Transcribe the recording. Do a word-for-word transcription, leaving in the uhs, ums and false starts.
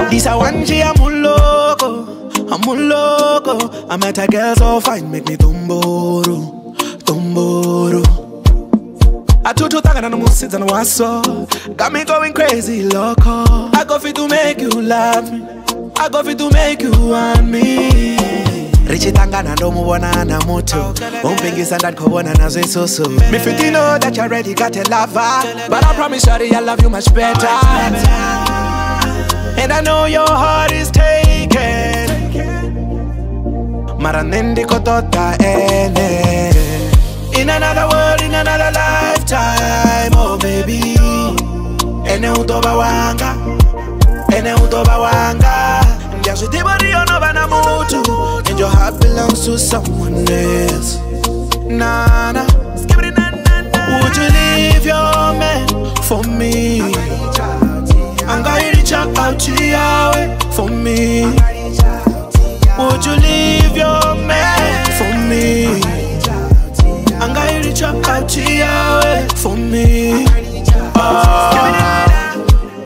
This a one G, I'm a loco, I'm a loco. I met a girl so fine, make me tumboro, tumboro. I told you that I'm sit and was so got me going crazy, loco. I go fit to make you love me, I go fit to make you want me. Richitanga na ndo mubona na moto Umpingisa ndakubona na zwe soso Me fit to know that you already got a lover, but I promise you I love you much better. And I know your heart is taken Maranendi kotota ene in another world, in another lifetime, oh baby. Ene utoba wanga, ene utoba wanga. Ndiasu tibari ono bana mutu, and your heart belongs to someone else. Nana, would you leave your man for me? I'm gonna reach out to you for me.